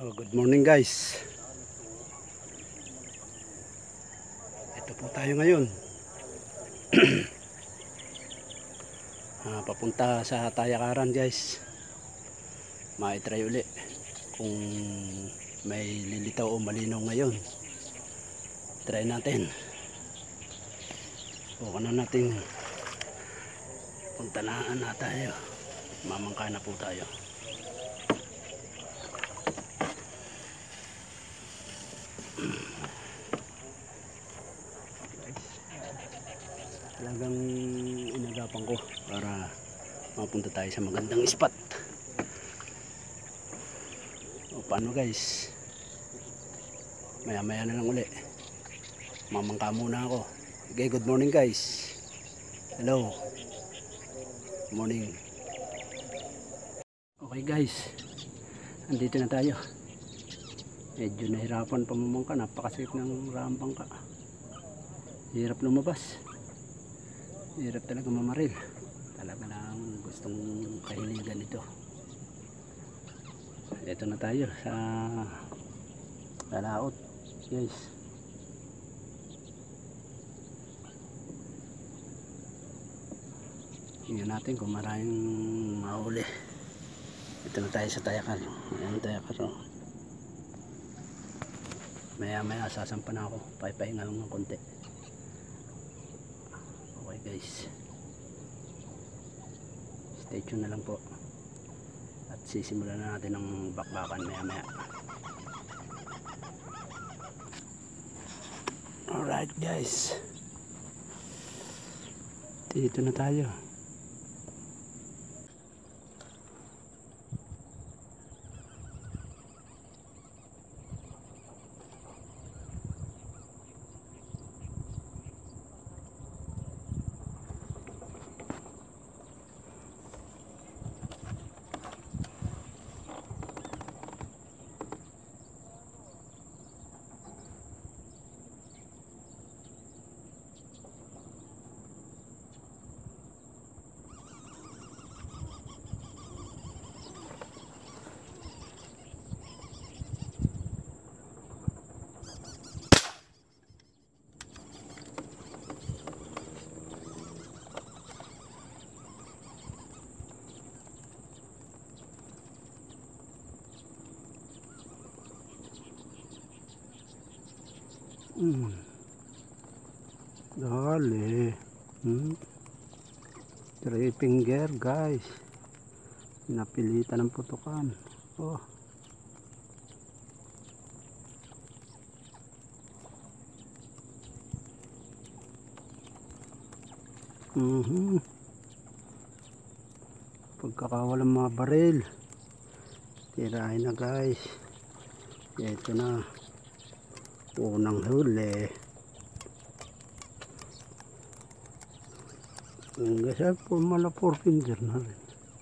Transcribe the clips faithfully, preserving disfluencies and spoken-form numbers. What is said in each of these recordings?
Oh, good morning guys. Ito po tayo ngayon. ah, papunta sa Tayakaran guys. Maitry uli kung may lilitaw o malinaw ngayon. Try natin. Bukan na natin. Punta na na tayo. Mamangka na po tayo. Talagang inagapan ko para mapunta tayo sa magandang spot. O paano guys, maya maya na lang uli, mamangka muna ako. Okay, good morning guys. Hello, morning. Okay guys, andito na tayo. Medyo nahirapan pa mamangka, napakasikip ng rambang ka. Hirap lumabas, hirap talaga mamaril. Talaga lang gustong kahiligan ito. Ito na tayo sa lalaot guys. Tingnan natin kung maraming mahuli. Ito na tayo sa Tayakar. Ayan Tayakar, oh. Maya maya sasampa na ako, pahipahinga lang ng konti. Okay guys, stay tuned na lang po at sisimulan na natin ng bakbakan maya maya. Alright guys, dito na tayo. Hmm. Dali. Hmm. Three finger guys. Napilitan ng putukan. Oh. Mhm. Pagkakawalang mga baril. Tirahin na guys. Ito na. Unang huli. Kasi po mala four finger na rin.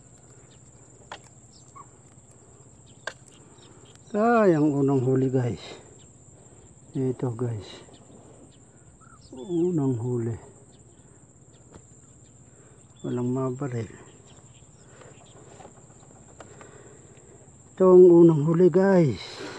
Ah, yung unang huli guys. Ito guys. Unang huli. Walang mabaril. Ito ang unang huli guys.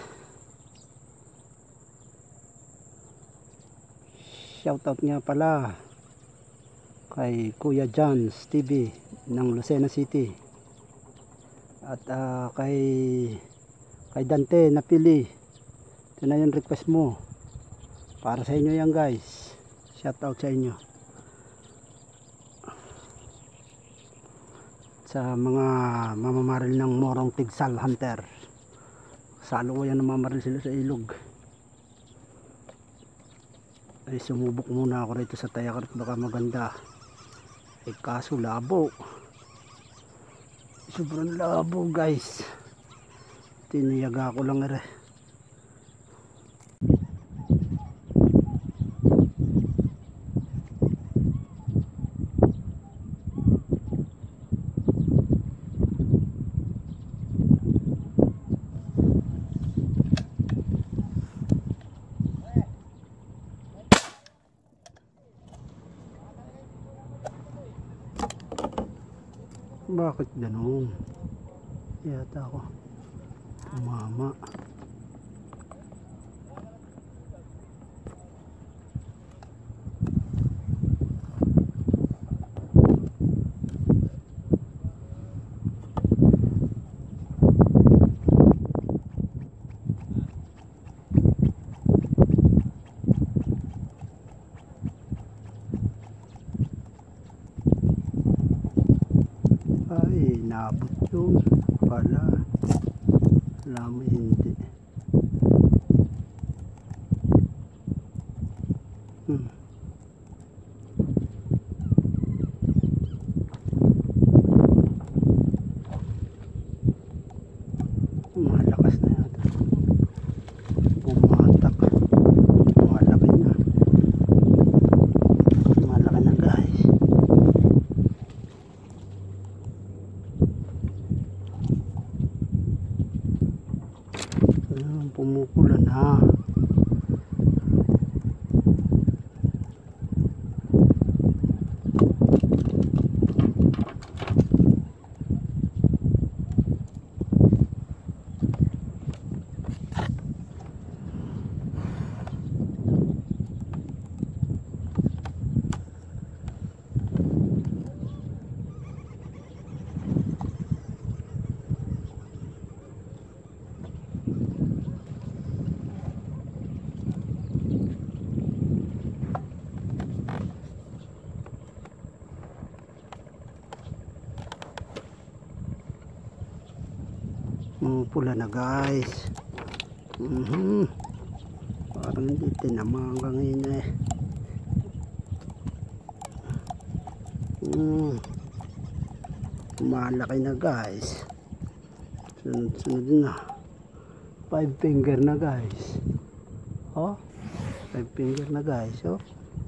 Shoutout nga pala kay Kuya John's T V ng Lucena City at uh, kay kay Dante Napili. Ito na yung request mo, para sa inyo yan guys. Shoutout sa inyo, sa mga mamamaril ng morong tigsal hunter. Salo ko yan, namamaril sila sa ilog. Ay sumubok muna ako rito sa Tayakar, baka maganda. Eh kaso labo, sobrang labo guys. Tiniyaga ko lang ere. Bakit ganun? Yata ako. Mama. Ay, nabot yun pala. Alam mo, hindi. Hmm. Malakas na yata. Pumatak. Malaki na. Malaki na, guys. Ayan, pumukulan ha. Pula na, guys. Mm-hmm. Parang hindi tinamang hangin eh. Mm. Malaki na, guys. Sunod sunod na. Five finger na, guys. Oh, five finger na, guys. Oh,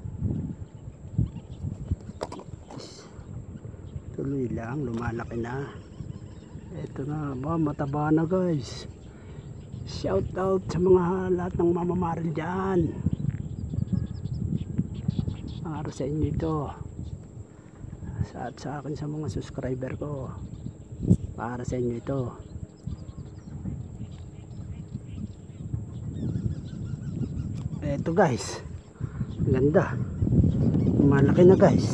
tuloy lang, lumalaki na. Ito na ba, mataba na, guys. Shout out sa mga lahat ng mamamaril dyan. Para sa inyo ito. Sa, at sa akin, sa mga subscriber ko. Para sa inyo ito. Ito, guys. Ganda. Malaki na, guys.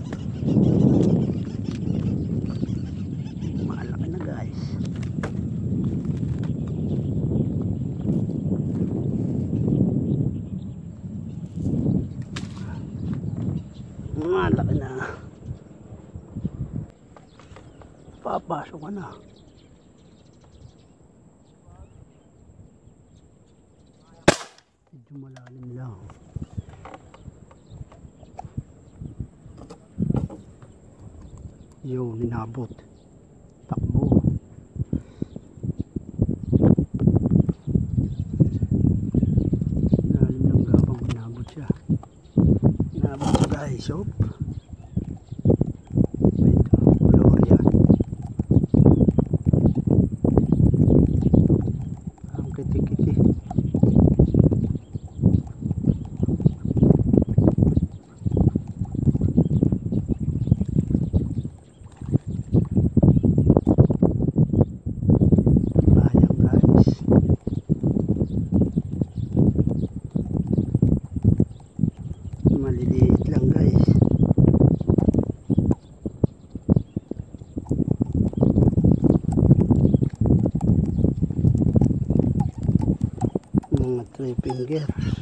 Malaki na. Papasok ka na. Medyo malalim lang. Yun, ninabot. Takbo. Malalim lang gabang ninabot siya. Ninabot siya, guys. Op. Maliliit lang, guys. Mga three finger.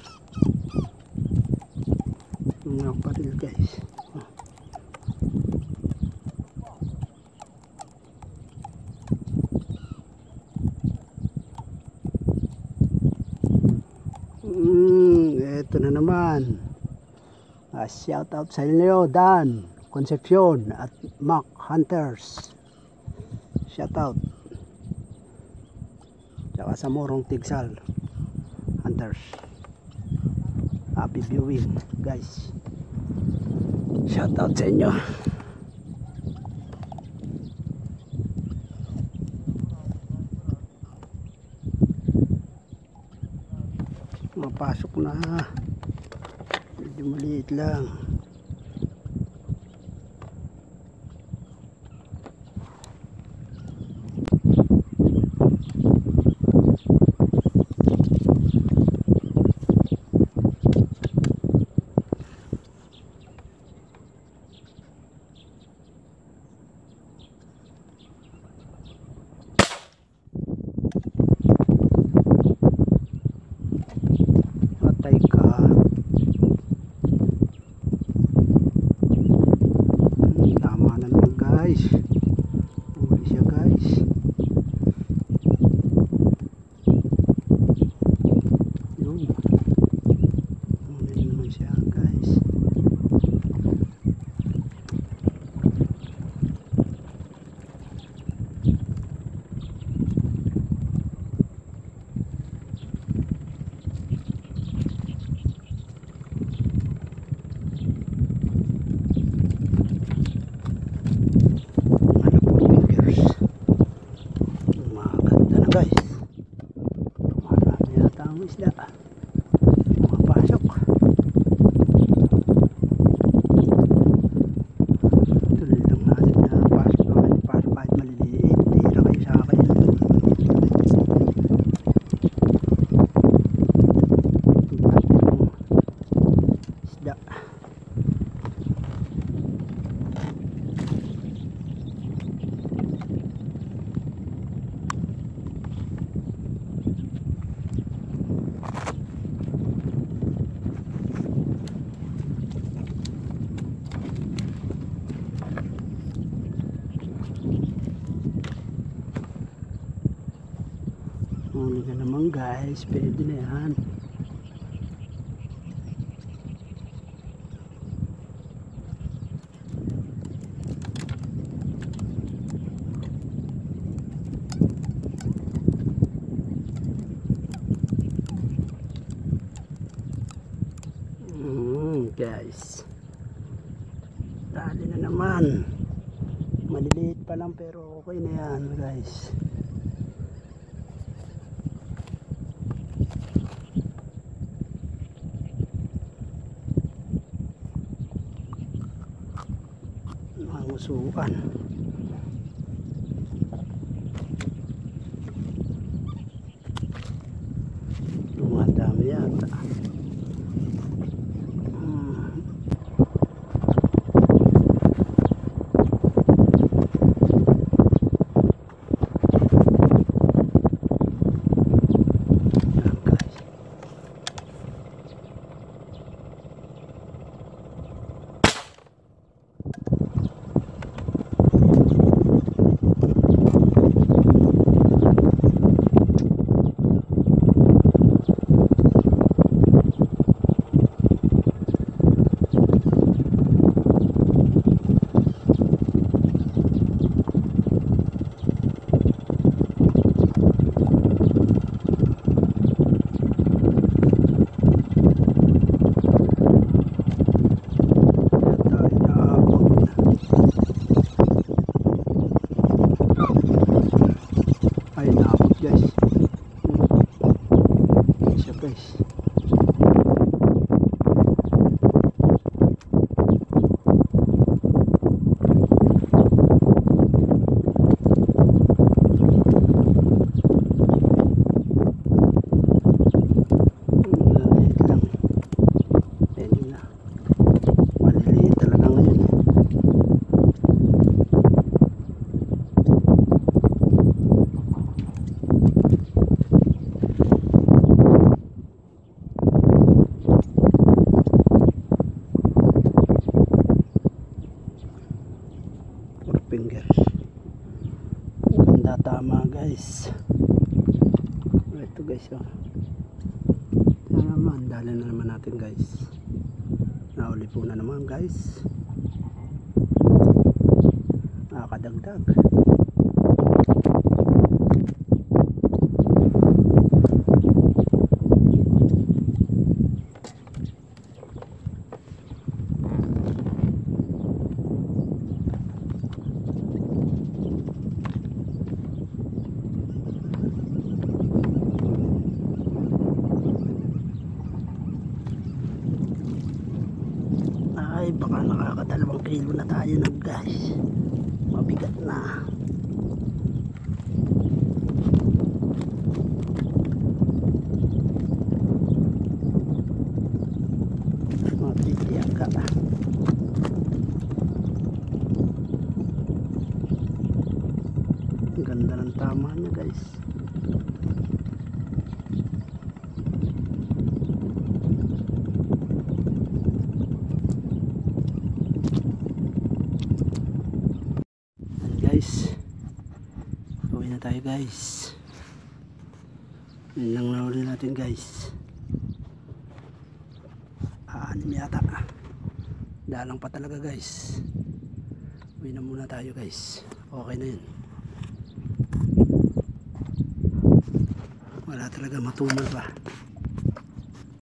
Mga paril, guys. Hmm, eto na naman. Uh, shout out sa inyo, Dan, Concepcion at Mac Hunters. Shout out. Tsaka sa Morong Tigsal Hunters. Happy viewing, guys. Shout out sa inyo. Mapasok na. Medyo maliit lang. guys. Marami yata ang isda. Mapasok. Tuloy lang natin na pasok naman para kahit maliliit. Tira kayo sa akin. Isda. Huli na naman guys, pwede na yan. Mm, guys, dali na naman. Maliliit pa lang pero okay na yan guys. Mangusukan. Lumadami yata. Hmm. Yan guys. Ay, nakapot guys. Isa guys. Maliliit lang. Pwede na. Maliliit talaga ngayon eh. Fingers. Ganda tama guys. Ito guys oh. Ito naman, dali na naman natin guys. Nauli po na naman guys. Nakakadagdag. Ay, baka nakakadalawang kilo na tayo na guys. Mabigat na. Matitiyak ka. Ganda ng tama niya guys. Guys, uwi na tayo guys. Yun lang nahuli natin guys. Aanim yata. Dalang pa talaga guys. Uwi na muna tayo guys. Okay na yun. Wala talaga, matumal pa.